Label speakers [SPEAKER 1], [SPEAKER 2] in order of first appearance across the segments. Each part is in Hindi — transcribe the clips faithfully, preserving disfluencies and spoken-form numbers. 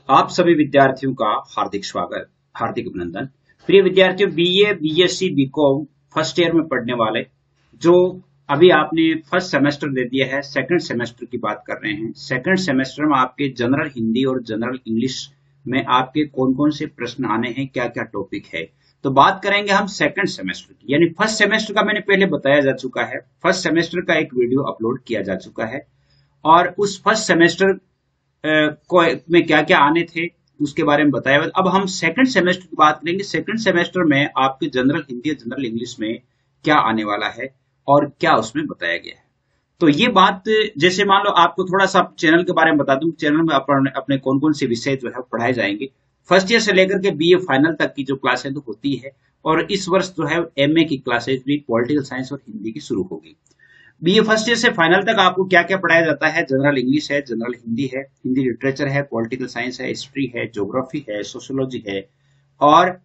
[SPEAKER 1] आप सभी विद्यार्थियों का हार्दिक स्वागत, हार्दिक अभिनंदन। प्रिय विद्यार्थियों, BA, BSc, BCom first year में पढ़ने वाले जो अभी आपने फर्स्ट सेमेस्टर दे दिया है, सेकंड सेमेस्टर की बात कर रहे हैं। सेकंड सेमेस्टर में आपके जनरल हिंदी और जनरल इंग्लिश में आपके कौन कौन से प्रश्न आने हैं, क्या क्या टॉपिक है, तो बात करेंगे हम सेकंड सेमेस्टर की। यानी फर्स्ट सेमेस्टर का मैंने पहले बताया जा चुका है, फर्स्ट सेमेस्टर का एक वीडियो अपलोड किया जा चुका है और उस फर्स्ट सेमेस्टर को में क्या क्या आने थे उसके बारे में बताया। अब हम सेकंड सेमेस्टर की बात करेंगे। सेकंड सेमेस्टर में आपके जनरल हिंदी और जनरल इंग्लिश में क्या आने वाला है और क्या उसमें बताया गया है। तो ये बात, जैसे मान लो आपको थोड़ा सा चैनल के बारे में बता दूं, चैनल में अपने, अपने कौन कौन से विषय जो है पढ़ाए जाएंगे। फर्स्ट ईयर से लेकर के बीए फाइनल तक की जो क्लासें तो होती है, और इस वर्ष जो है एमए की क्लासेज भी पॉलिटिकल साइंस और हिंदी की शुरू होगी। बीए फर्स्ट ईयर से फाइनल तक आपको क्या क्या पढ़ाया जाता है। जनरल इंग्लिश है, जनरल हिंदी है, हिंदी लिटरेचर है, पॉलिटिकल साइंस है, हिस्ट्री है, ज्योग्राफी है, सोशियोलॉजी है, और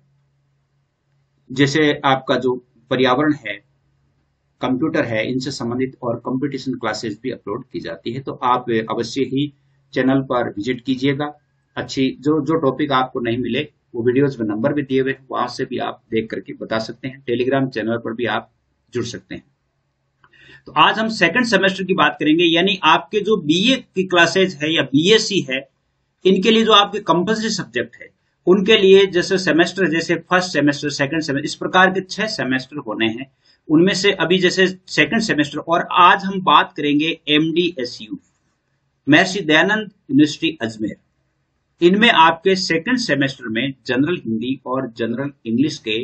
[SPEAKER 1] जैसे आपका जो पर्यावरण है, कंप्यूटर है, इनसे संबंधित और कंपटीशन क्लासेस भी अपलोड की जाती है। तो आप अवश्य ही चैनल पर विजिट कीजिएगा। अच्छी जो जो टॉपिक आपको नहीं मिले वो वीडियोज में नंबर भी दिए हुए हैं, वहां से भी आप देख करके बता सकते हैं। टेलीग्राम चैनल पर भी आप जुड़ सकते हैं। तो आज हम सेकंड सेमेस्टर की बात करेंगे, यानी आपके जो बीए की क्लासेज है या बीएससी है, इनके लिए जो आपके कंपल्सरी सब्जेक्ट है उनके लिए जैसे सेमेस्टर, जैसे फर्स्ट सेमेस्टर, सेकंड सेमेस्टर, इस प्रकार के छह सेमेस्टर होने हैं। उनमें से अभी जैसे सेकंड सेमेस्टर, और आज हम बात करेंगे एमडीएसयू, महर्षि दयानंद यूनिवर्सिटी अजमेर। इनमें आपके सेकंड सेमेस्टर में जनरल हिंदी और जनरल इंग्लिश के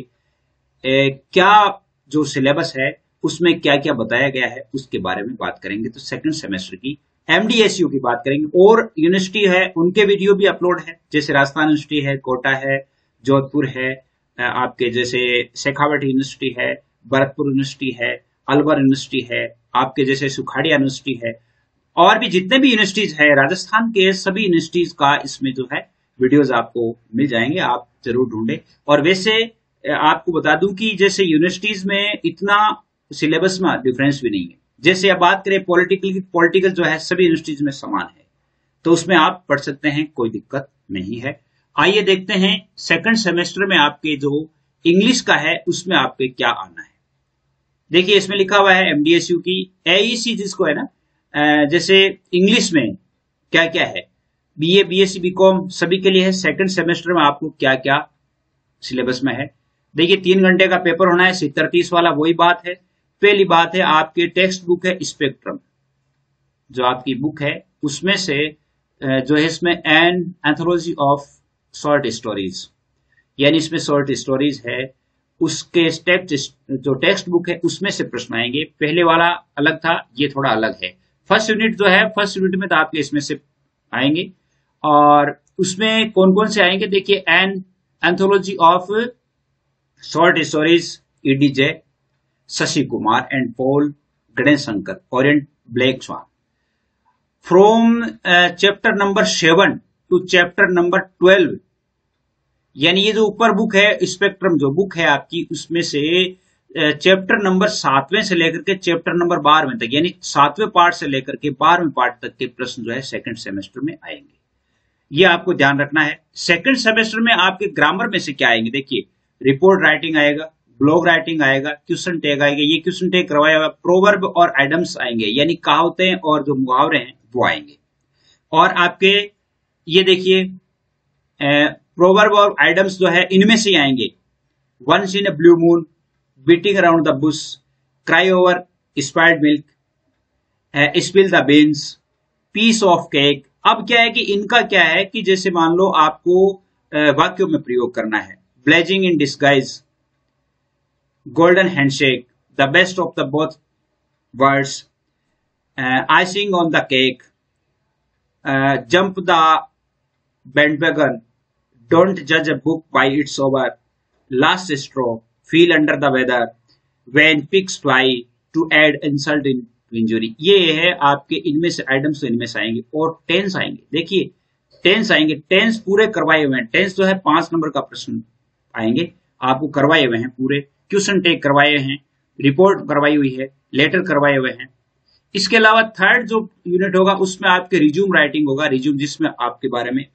[SPEAKER 1] ए, क्या जो सिलेबस है उसमें क्या क्या बताया गया है उसके बारे में बात करेंगे। तो सेकंड सेमेस्टर की एमडीएसयू की बात करेंगे। और यूनिवर्सिटी है उनके वीडियो भी अपलोड है, जैसे राजस्थान यूनिवर्सिटी है, कोटा है, जोधपुर है, आपके जैसे शेखावट यूनिवर्सिटी है, भरतपुर यूनिवर्सिटी है, अलवर यूनिवर्सिटी है, आपके जैसे सुखाड़िया यूनिवर्सिटी है, और भी जितने भी यूनिवर्सिटीज है राजस्थान के, सभी यूनिवर्सिटीज का इसमें जो है वीडियोज आपको मिल जाएंगे, आप जरूर ढूंढे। और वैसे आपको बता दूं कि जैसे यूनिवर्सिटीज में इतना सिलेबस में डिफरेंस भी नहीं है। जैसे अब बात करें पॉलिटिकल की, पॉलिटिकल जो है सभी यूनिवर्सिटीज में समान है, तो उसमें आप पढ़ सकते हैं, कोई दिक्कत नहीं है। आइए देखते हैं सेकंड सेमेस्टर में आपके जो इंग्लिश का है उसमें आपके क्या आना है। देखिए इसमें लिखा हुआ है एमडीएसयू की एईसी जिसको है ना, जैसे इंग्लिश में क्या क्या है, बीए, बीएससी, बीकॉम सभी के लिए है। सेकंड सेमेस्टर में आपको क्या क्या सिलेबस में है। देखिए तीन घंटे का पेपर होना है, सत्तर तीस वाला, वही बात है। पहली बात है आपकी टेक्स्ट बुक है स्पेक्ट्रम, जो आपकी बुक है उसमें से जो है इसमें an anthology of short stories, यानी इसमें शॉर्ट स्टोरीज है, उसके टेक्स्ट जो टेक्स्ट बुक है उसमें से प्रश्न आएंगे। पहले वाला अलग था, ये थोड़ा अलग है। फर्स्ट यूनिट जो है, फर्स्ट यूनिट में तो आपके इसमें से आएंगे, और उसमें कौन कौन से आएंगे देखिए, an anthology of short stories, EDJ, Shashi Kumar and Paul Gunashekar, Orient Black Swan, from chapter number seven to chapter number twelve. यानी ये जो ऊपर बुक है स्पेक्ट्रम जो बुक है आपकी, उसमें से चैप्टर नंबर सातवें से लेकर के चैप्टर नंबर बारहवें तक, यानी सातवें पार्ट से लेकर के बारहवें पार्ट तक के प्रश्न जो है सेकंड सेमेस्टर में आएंगे। ये आपको ध्यान रखना है। सेकंड सेमेस्टर में आपके ग्रामर में से क्या आएंगे देखिए, रिपोर्ट राइटिंग आएगा, ब्लॉग राइटिंग आएगा, क्वेश्चन टैग आएगा, ये क्वेश्चन टैग करवाया हुआ, प्रोवर्ब और आइडम्स आएंगे, यानी कहावतें और जो मुहावरे हैं वो आएंगे। और आपके ये देखिए प्रोवर्ब और आइडम्स जो है इनमें से आएंगे, once in a blue moon, beating around the bush, cry over spoiled milk, spill the beans, piece of cake. अब क्या है कि इनका क्या है कि जैसे मान लो आपको वाक्यों में प्रयोग करना है, blessing in disguise, golden handshake, the best of the both worlds, uh, icing on the cake, uh, jump the bandwagon, don't judge a book by its cover, last straw, feel under the weather, when pigs fly, to add insult in injury। ये है आपके, इनमें से आइटम्स तो इनमें से आएंगे। और टेंस आएंगे, देखिए टेंस आएंगे, टेंस पूरे करवाए हुए हैं। टेंस जो है पांच नंबर का प्रश्न आएंगे, आपको करवाए हुए हैं पूरे, क्वेश्चन टेक करवाए हैं, रिपोर्ट करवाई हुई है, लेटर करवाए हुए हैं। इसके अलावा थर्ड जो यूनिट होगा उसमें आपके रिज्यूम राइटिंग होगा, रिज्यूम जिसमें आपके बारे में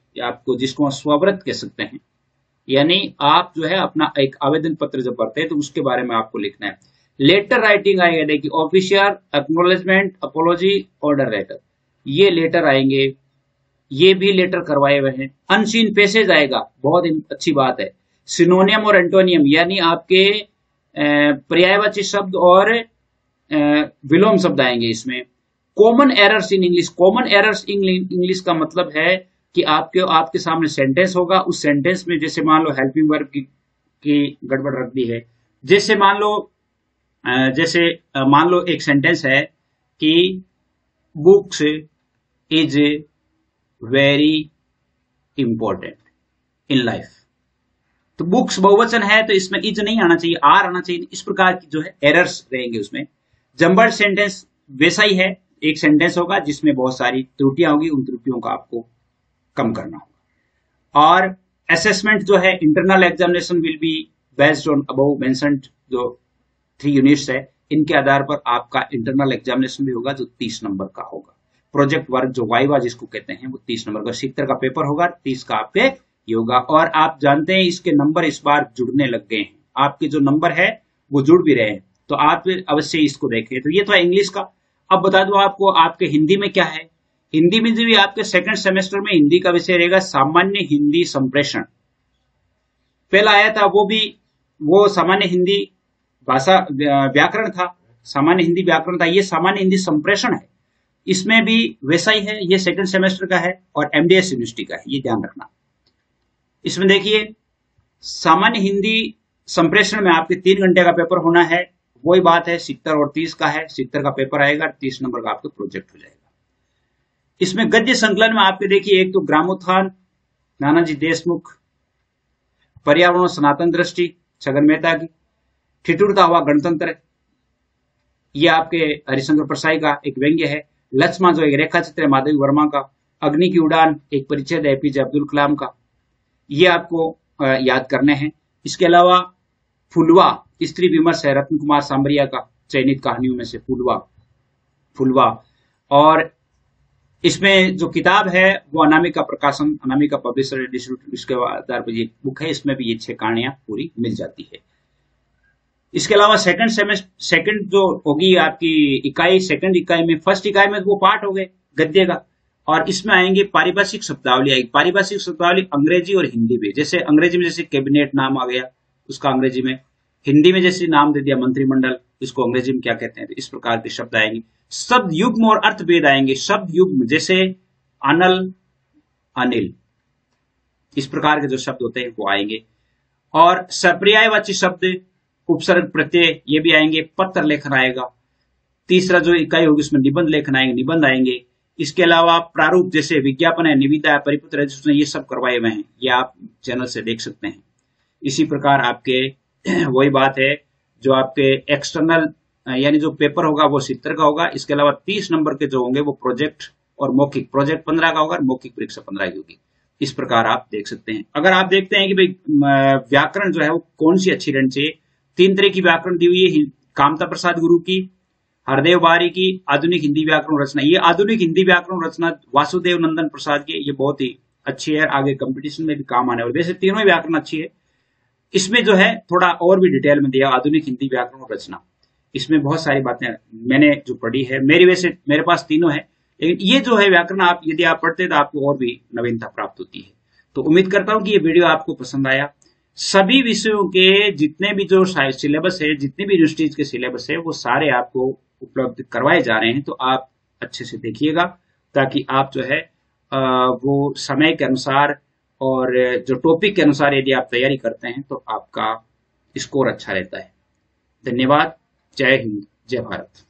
[SPEAKER 1] या आपको जिसको हम स्वव्रत कह सकते हैं, यानी आप जो है अपना एक आवेदन पत्र जब भरते हैं तो उसके बारे में आपको लिखना है। लेटर राइटिंग आएगा, देखिए official, acknowledgement, apology, order letter, ये लेटर आएंगे, ये भी लेटर करवाए हुए हैं। अनसीन पैसेज आएगा, बहुत अच्छी बात है। सिनोनियम और एंटोनियम, यानी आपके पर्यायवाची शब्द और विलोम शब्द आएंगे इसमें। Common errors in English, common errors in English का मतलब है कि आपके आपके सामने सेंटेंस होगा, उस सेंटेंस में जैसे मान लो हेल्पिंग वर्ब की, की गड़बड़ रख दी है। जैसे मान लो जैसे मान लो एक सेंटेंस है कि books is very important in life, तो बुक्स बहुवचन है तो इसमें इज नहीं आना चाहिए, आर आना चाहिए। इस प्रकार की जो है एरर्स रहेंगे उसमें। जम्बर्ड सेंटेंस वैसा ही है, एक सेंटेंस होगा जिसमें बहुत सारी त्रुटियां होगी, उन त्रुटियों का आपको कम करना होगा। और असेसमेंट जो है, internal examination will be based on above mentioned जो थ्री यूनिट्स है, इनके आधार पर आपका इंटरनल एग्जामिनेशन भी होगा जो तीस नंबर का होगा। प्रोजेक्ट वर्क जो वाइवा जिसको कहते हैं वो तीस नंबर का, सत्तर का पेपर होगा, तीस का आपके होगा। और आप जानते हैं इसके नंबर इस बार जुड़ने लग गए हैं, आपके जो नंबर है वो जुड़ भी रहे हैं, तो आप अवश्य इसको देखें। तो ये तो इंग्लिश का। अब बता दूं आपको आपके हिंदी में क्या है। हिंदी में जो भी आपके सेकंड सेमेस्टर में हिंदी का विषय रहेगा सामान्य हिंदी संप्रेषण। पहला आया था वो भी वो सामान्य हिंदी भाषा व्याकरण था, सामान्य हिंदी व्याकरण था, ये सामान्य हिंदी संप्रेषण है। इसमें भी वैसा ही है, ये सेकंड सेमेस्टर का है और एमडीएस यूनिवर्सिटी का है, ये ध्यान रखना। इसमें देखिए सामान्य हिंदी संप्रेषण में आपके तीन घंटे का पेपर होना है, वही बात है सत्तर और तीस का है, सत्तर का पेपर आएगा, तीस नंबर का आपका प्रोजेक्ट हो जाएगा। इसमें गद्य संकलन में आपके देखिए एक तो ग्रामोत्थान नानाजी देशमुख, पर्यावरण सनातन दृष्टि छगन मेहता की, ठिठुरता हुआ गणतंत्र, ये आपके हरिशंकर परसाई का एक व्यंग्य है। लक्ष्मा जो एक रेखा चित्र है माधवी वर्मा का। अग्नि की उड़ान एक परिचय है एपीजे अब्दुल कलाम का, ये आपको याद करने हैं। इसके अलावा फुलवा स्त्री विमर्श है रत्न कुमार सांबरिया का, चयनित कहानियों में से फुलवा फुलवा और इसमें जो किताब है वो अनामिका प्रकाशन, अनामिका पब्लिशर डिस्ट्रीब्यूटर, इसके आधार पर ये बुक है, इसमें भी ये छह कहानियां पूरी मिल जाती है। इसके अलावा सेकंड सेमेस्टर सेकंड जो होगी आपकी इकाई, सेकंड इकाई में फर्स्ट इकाई में वो पार्ट हो गए गद्य का, और इसमें आएंगे पारिभाषिक शब्दावली आएगी। पारिभाषिक शब्दावली अंग्रेजी और हिंदी में, जैसे अंग्रेजी में जैसे कैबिनेट नाम आ गया उसका अंग्रेजी में, हिंदी में जैसे नाम दे दिया मंत्रिमंडल, इसको अंग्रेजी में क्या कहते हैं, तो इस प्रकार के शब्द आएंगे। शब्द युग्म और अर्थभेद आएंगे। शब्द युग्म जैसे अनल, अनिल, इस प्रकार के जो शब्द होते हैं वो आएंगे। और सपर्यायवाची शब्द, उपसर्ग, प्रत्यय, ये भी आएंगे। पत्र लेखन आएगा। तीसरा जो इकाई होगी उसमें निबंध लेखन आएंगे, निबंध आएंगे। इसके अलावा प्रारूप जैसे विज्ञापन है, निविदा है, परिपत्र है, ये सब करवाए हुए हैं, ये आप चैनल से देख सकते हैं। इसी प्रकार आपके वही बात है जो आपके एक्सटर्नल यानी जो पेपर होगा वो सत्तर का होगा। इसके अलावा तीस नंबर के जो होंगे वो प्रोजेक्ट और मौखिक, प्रोजेक्ट पंद्रह का होगा, मौखिक परीक्षा पंद्रह की होगी। इस प्रकार आप देख सकते हैं। अगर आप देखते हैं कि भाई व्याकरण जो है वो कौन सी अच्छी रहनी चाहिए, तीन तरह की व्याकरण दी हुई है, कामता प्रसाद गुरु की, हरदेव बारी की, आधुनिक हिंदी व्याकरण रचना। ये आधुनिक हिंदी व्याकरण रचना वासुदेव नंदन प्रसाद की, ये बहुत ही अच्छी है, आगे कंपटीशन में भी काम आने वाली। वैसे तीनों ही व्याकरण अच्छी है, इसमें जो है थोड़ा और भी डिटेल में दिया आधुनिक हिंदी व्याकरण रचना। इसमें बहुत सारी बातें मैंने जो पढ़ी है, मेरी वैसे मेरे पास तीनों है, लेकिन ये जो है व्याकरण आप यदि आप पढ़ते हैं तो आपको और भी नवीनता प्राप्त होती है। तो उम्मीद करता हूं कि ये वीडियो आपको पसंद आया। सभी विषयों के जितने भी जो सिलेबस है, जितने भी यूनिवर्सिटीज के सिलेबस है, वो सारे आपको उपलब्ध करवाए जा रहे हैं, तो आप अच्छे से देखिएगा ताकि आप जो है वो समय के अनुसार और जो टॉपिक के अनुसार यदि आप तैयारी करते हैं तो आपका स्कोर अच्छा रहता है। धन्यवाद। जय हिंद, जय भारत।